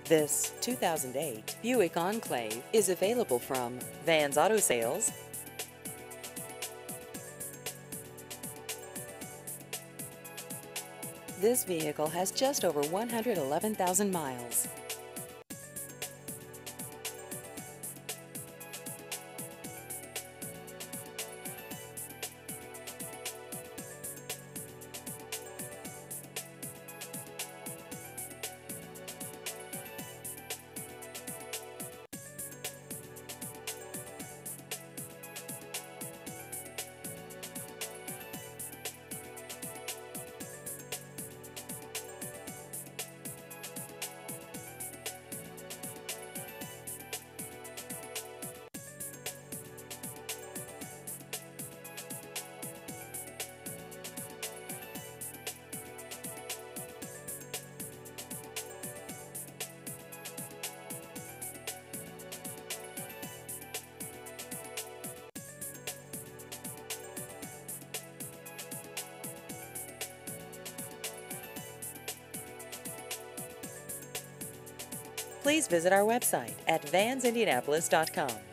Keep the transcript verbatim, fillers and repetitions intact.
This two thousand eight Buick Enclave is available from Vans Auto Sales. This vehicle has just over one hundred eleven thousand miles. Please visit our website at vans indianapolis dot com.